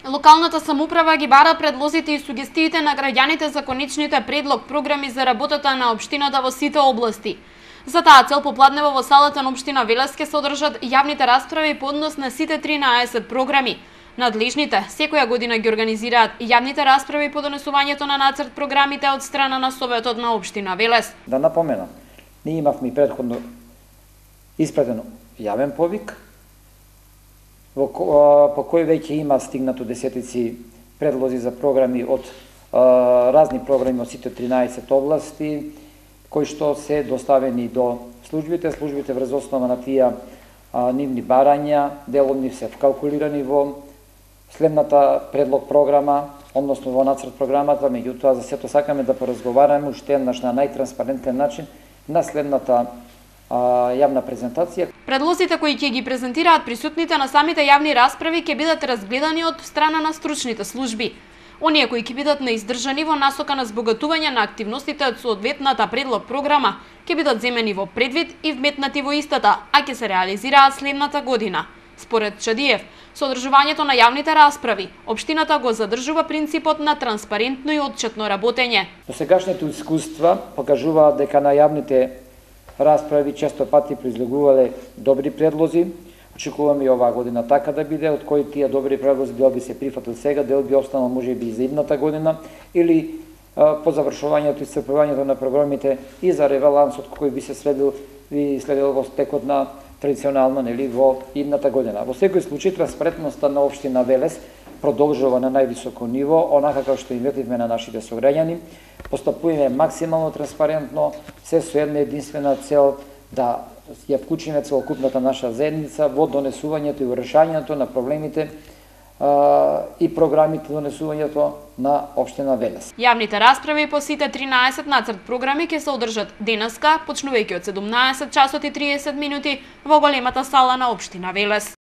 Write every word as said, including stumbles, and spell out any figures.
Локалната самоуправа ги бара предлозите и сугестиите на граѓаните за конечните предлог програми за работата на општината во сите области. За таа цел попладнево во салата на општина Велес ќе се одржат јавните расправи по однос на сите тринаесет програми. Надлежните секоја година ги организираат јавните расправи по донесувањето на нацрт програмите од страна на Советот на општина Велес. Да напоменам, ние имавме предходно испратено јавен повик, во по кој веќе има стигнато десетици предлози за програми од а, разни програми од сите тринаесет области, кои што се доставени до службите, службите врз основа на тие а, нивни барања, дел од нив се вкалкулирани во следната предлог програма, односно во нацрт програмата, меѓутоа за сето сакаме да поразговараме уште еднаш на најтранспарентен начин на следната а, јавна презентација. Предлозите кои ќе ги презентираат присутните на самите јавни расправи ќе бидат разгледани од страна на стручните служби. Оние кои ќе бидат неиздржани во насока на збогатување на активностите од соодветната предлог програма ќе бидат земени во предвид и вметнати во истата, а ќе се реализираат следната година. Според Чадиев, со одржувањето на јавните расправи, општината го задржува принципот на транспарентно и отчетно работење. Досегашните искуства покажуваат дека на јавните расправи често пати произлегувале добри предлози. Очекуваме и оваа година така да биде, од кои тие добри предлози дел би се прифатил сега, дел би останал можеби и за идната година, или а, по завршувањето и исцрпувањето на програмите и за ребалансот кој би се следил и следил во стекот на традиционално, нели, во идната година. Во секој случај транспарентноста на општина Велес продолжува на највисоко ниво, онака како што им ветивме на нашите сограѓани. Постапуваме максимално транспарентно, се со една единствена цел да ја вклучиме целокупната наша заедница во донесувањето и решањето на проблемите а, и програмите донесувањето на општина Велес. Јавните расправи по сите тринаесет нацрт програми ќе се одржат денеска, почнувајќи од седумнаесет часот и триесет минути во големата сала на општина Велес.